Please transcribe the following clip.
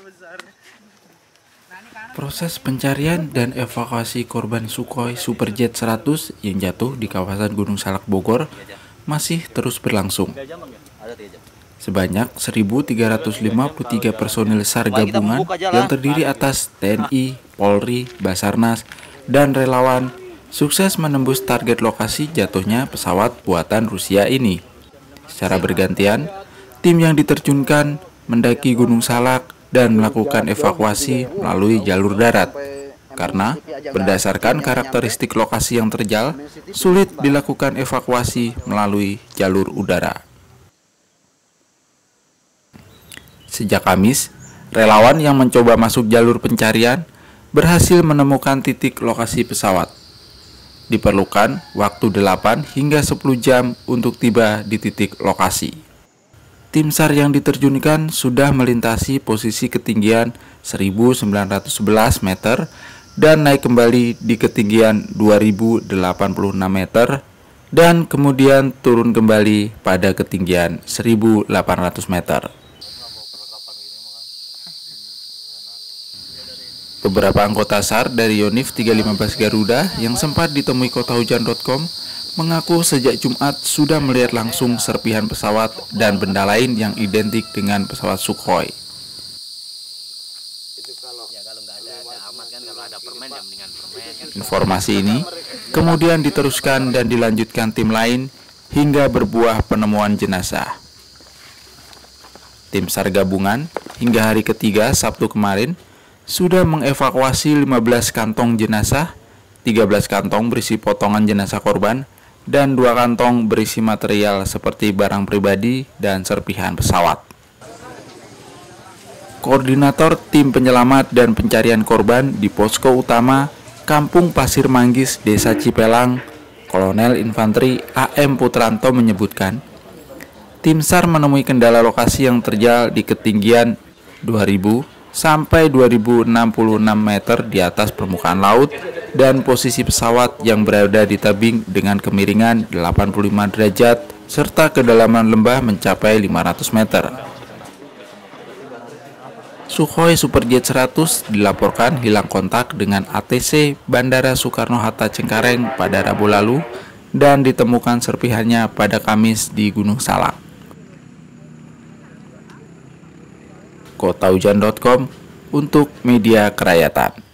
Proses pencarian dan evakuasi korban Sukhoi Superjet 100 yang jatuh di kawasan Gunung Salak Bogor masih terus berlangsung. Sebanyak 1.353 personil SAR gabungan yang terdiri atas TNI, Polri, Basarnas, dan relawan sukses menembus target lokasi jatuhnya pesawat buatan Rusia ini. Secara bergantian, tim yang diterjunkan mendaki Gunung Salak dan melakukan evakuasi melalui jalur darat. Karena berdasarkan karakteristik lokasi yang terjal, sulit dilakukan evakuasi melalui jalur udara. Sejak Kamis, relawan yang mencoba masuk jalur pencarian berhasil menemukan titik lokasi pesawat. Diperlukan waktu 8 hingga 10 jam untuk tiba di titik lokasi. Tim SAR yang diterjunkan sudah melintasi posisi ketinggian 1911 meter dan naik kembali di ketinggian 2086 meter dan kemudian turun kembali pada ketinggian 1800 meter. Beberapa anggota SAR dari Yonif 315 Garuda yang sempat ditemui kotahujan.com mengaku sejak Jumat sudah melihat langsung serpihan pesawat dan benda lain yang identik dengan pesawat Sukhoi. Informasi ini kemudian diteruskan dan dilanjutkan tim lain hingga berbuah penemuan jenazah. Tim SAR gabungan hingga hari ketiga Sabtu kemarin sudah mengevakuasi 15 kantong jenazah, 13 kantong berisi potongan jenazah korban, dan 2 kantong berisi material seperti barang pribadi dan serpihan pesawat. Koordinator Tim Penyelamat dan Pencarian Korban di Posko Utama Kampung Pasir Manggis, Desa Cipelang, Kolonel Infanteri AM Putranto menyebutkan, tim SAR menemui kendala lokasi yang terjal di ketinggian 2000 sampai 2066 meter di atas permukaan laut dan posisi pesawat yang berada di tebing dengan kemiringan 85 derajat serta kedalaman lembah mencapai 500 meter. Sukhoi Superjet 100 dilaporkan hilang kontak dengan ATC Bandara Soekarno-Hatta Cengkareng pada Rabu lalu dan ditemukan serpihannya pada Kamis di Gunung Salak. Kotahujan.com untuk media kerakyatan.